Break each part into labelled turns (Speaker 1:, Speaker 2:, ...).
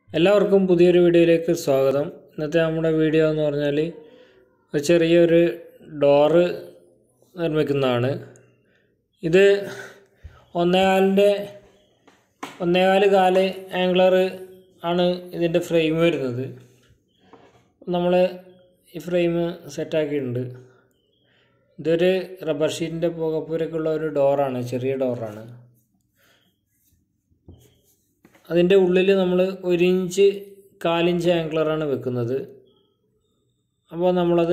Speaker 1: എല്ലാവർക്കും പുതിയൊരു വീഡിയോയിലേക്ക് സ്വാഗതം. ഇന്നത്തെ നമ്മുടെ വീഡിയോ എന്ന് പറഞ്ഞാൽ ഒരു ചെറിയൊരു ഡോറ് നിർമ്മിക്കുന്നതാണ്. ഇത് 1.4 കാല് ആംഗ്ലർ ആണ് ഇതിൻ്റെ ഫ്രെയിം വരുന്നത്. നമ്മൾ ഈ ഫ്രെയിം സെറ്റാക്കിയിട്ടുണ്ട്. ഇതൊരു റബ്ബർ ഷീറ്റിൻ്റെ പുകപ്പൂരൊക്കെയുള്ള ഒരു ഡോറാണ്, ചെറിയ ഡോറാണ്. അതിൻ്റെ ഉള്ളിൽ നമ്മൾ 1 ഇഞ്ച് 1/4 ഇഞ്ച് ആംഗ്ലറാണ് വെക്കുന്നത്. അപ്പോൾ നമ്മളത്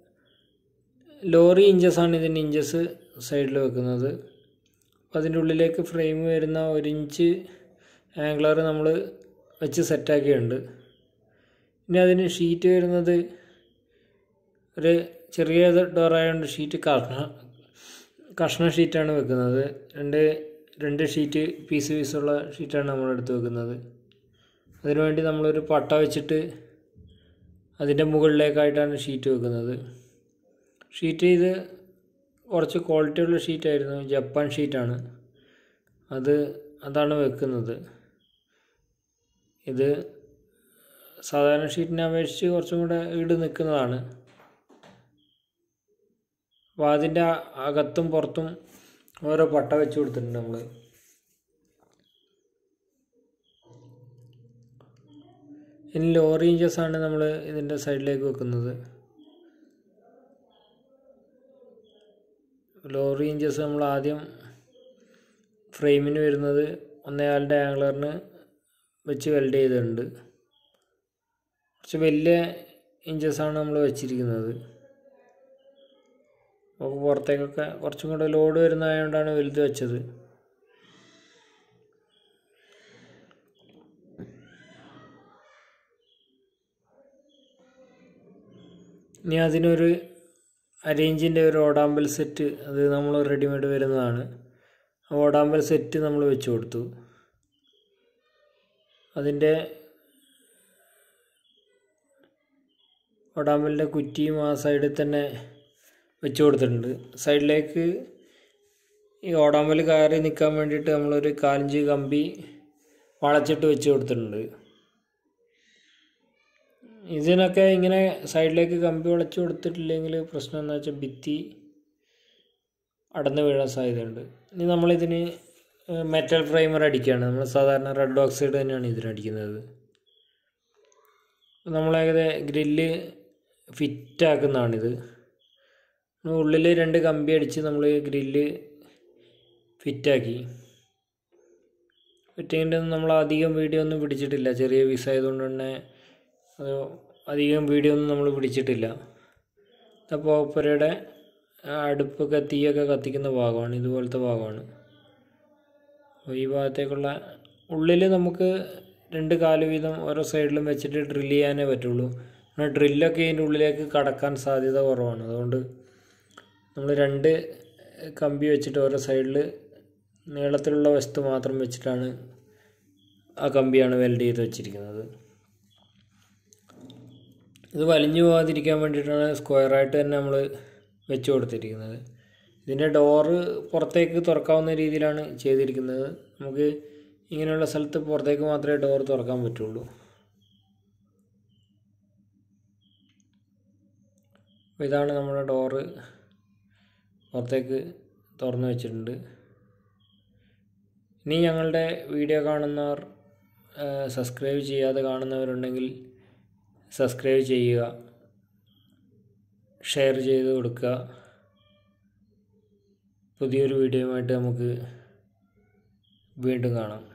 Speaker 1: ലോറി ഇഞ്ചസാണ് ഇതിൻ്റെ ഇഞ്ചസ് സൈഡിൽ വെക്കുന്നത്. അപ്പോൾ അതിൻ്റെ ഉള്ളിലേക്ക് ഫ്രെയിം വരുന്ന 1 ഇഞ്ച് ആംഗ്ലർ നമ്മൾ വെച്ച് സെറ്റാക്കിയിട്ടുണ്ട്. ഇനി അതിന് ഷീറ്റ് വരുന്നത് ഒരു ചെറിയ ഡോറായതുകൊണ്ട് ഷീറ്റ് കഷ്ണ ഷീറ്റാണ് വെക്കുന്നത്. രണ്ട് ഷീറ്റ് പീസുള്ള ഷീറ്റാണ് നമ്മളെടുത്ത് വെക്കുന്നത്. അതിനുവേണ്ടി നമ്മളൊരു പട്ട വെച്ചിട്ട് അതിൻ്റെ മുകളിലേക്കായിട്ടാണ് ഷീറ്റ് വെക്കുന്നത്. ഷീറ്റ് ഇത് കുറച്ച് ക്വാളിറ്റിയുള്ള ഷീറ്റായിരുന്നു, ജപ്പാൻ ഷീറ്റാണ്. അതാണ് വെക്കുന്നത്. ഇത് സാധാരണ ഷീറ്റിനെ അപേക്ഷിച്ച് കുറച്ചും കൂടെ ഈട് നിൽക്കുന്നതാണ്. അപ്പോൾ അതിൻ്റെ അകത്തും പുറത്തും ഓരോ പട്ട വെച്ച് കൊടുത്തിട്ടുണ്ട് നമ്മൾ. ഇനി ലോറി ഇഞ്ചസാണ് നമ്മൾ ഇതിൻ്റെ സൈഡിലേക്ക് വെക്കുന്നത്. ലോറി ഇഞ്ചസ് നമ്മൾ ആദ്യം ഫ്രെയിമിന് വരുന്നത് 1.4 ആംഗ്ലറിന് വെച്ച് വെൽഡ് ചെയ്തിട്ടുണ്ട്. കുറച്ച് വലിയ ഇഞ്ചസാണ് നമ്മൾ വെച്ചിരിക്കുന്നത്. അപ്പോൾ പുറത്തേക്കൊക്കെ കുറച്ചും കൂടെ ലോഡ് വരുന്നതായതുകൊണ്ടാണ് വലുത് വെച്ചത്. ഇനി അതിനൊരു 1/2 ഇഞ്ചിൻ്റെ ഒരു ഓടാമ്പൽ സെറ്റ്, അത് നമ്മൾ റെഡിമെയ്ഡ് വരുന്നതാണ്. ആ ഓടാമ്പൽ സെറ്റ് നമ്മൾ വെച്ച് കൊടുത്തു. അതിൻ്റെ ഓടാമ്പലിൻ്റെ കുറ്റിയും ആ സൈഡിൽ തന്നെ വെച്ച് കൊടുത്തിട്ടുണ്ട്. സൈഡിലേക്ക് ഈ ഓടാമ്പൽ കയറി നിൽക്കാൻ വേണ്ടിയിട്ട് നമ്മളൊരു 1/4 ഇഞ്ച് കമ്പി വളച്ചിട്ട് വെച്ച് കൊടുത്തിട്ടുണ്ട്. ഇതിനൊക്കെ ഇങ്ങനെ സൈഡിലേക്ക് കമ്പി വളച്ച് കൊടുത്തിട്ടില്ലെങ്കിൽ പ്രശ്നം എന്താ വെച്ചാൽ ഭിത്തി അടന്ന് വീഴാൻ സാധ്യതയുണ്ട്. ഇനി നമ്മളിതിന് മെറ്റൽ ഫ്രെയിമർ അടിക്കുകയാണ്. നമ്മൾ സാധാരണ റെഡ് ഓക്സൈഡ് തന്നെയാണ് ഇതിനടിക്കുന്നത്. ഗ്രില്ല് ഫിറ്റാക്കുന്നതാണിത്. ഉള്ളിൽ 2 കമ്പി അടിച്ച് നമ്മൾ ഗ്രില്ല് ഫിറ്റാക്കി. ഫിറ്റിങ്ങിൻ്റെ നമ്മൾ അധികം വീഡിയോ ഒന്നും പിടിച്ചിട്ടില്ല, ചെറിയ പീസ് ആയതുകൊണ്ട് തന്നെ അധികം വീഡിയോ ഒന്നും നമ്മൾ പിടിച്ചിട്ടില്ല. അപ്പോൾ പുരയുടെ അടുപ്പൊക്കെ തീയൊക്കെ കത്തിക്കുന്ന ഭാഗമാണ്, ഇതുപോലത്തെ ഭാഗമാണ്. അപ്പോൾ ഈ ഭാഗത്തേക്കുള്ള ഉള്ളിൽ നമുക്ക് 2 കാല് വീതം ഓരോ സൈഡിലും വെച്ചിട്ട് ഡ്രില്ല് ചെയ്യാനേ പറ്റുള്ളൂ. ഡ്രില്ലൊക്കെ ഇതിൻ്റെ ഉള്ളിലേക്ക് കടക്കാൻ സാധ്യത കുറവാണ്. അതുകൊണ്ട് നമ്മൾ 2 കമ്പി വെച്ചിട്ട് ഓരോ സൈഡിൽ നീളത്തിലുള്ള വശത്ത് മാത്രം വെച്ചിട്ടാണ് ആ കമ്പിയാണ് വെൽഡ് ചെയ്ത് വെച്ചിരിക്കുന്നത്. ഇത് വലിഞ്ഞു പോകാതിരിക്കാൻ വേണ്ടിയിട്ടാണ് സ്ക്വയറായിട്ട് തന്നെ നമ്മൾ വെച്ച് കൊടുത്തിരിക്കുന്നത്. ഇതിൻ്റെ ഡോറ് പുറത്തേക്ക് തുറക്കാവുന്ന രീതിയിലാണ് ചെയ്തിരിക്കുന്നത്. നമുക്ക് ഇങ്ങനെയുള്ള സ്ഥലത്ത് പുറത്തേക്ക് മാത്രമേ ഡോർ തുറക്കാൻ പറ്റുള്ളൂ. അപ്പോൾ ഇതാണ് നമ്മുടെ ഡോറ്, പുറത്തേക്ക് തുറന്നു വെച്ചിട്ടുണ്ട്. ഇനി ഞങ്ങളുടെ വീഡിയോ കാണുന്നവർ സബ്സ്ക്രൈബ് ചെയ്യാതെ കാണുന്നവരുണ്ടെങ്കിൽ സബ്സ്ക്രൈബ് ചെയ്യുക, ഷെയർ ചെയ്ത് കൊടുക്കുക. പുതിയൊരു വീഡിയോയുമായിട്ട് നമുക്ക് വീണ്ടും കാണാം.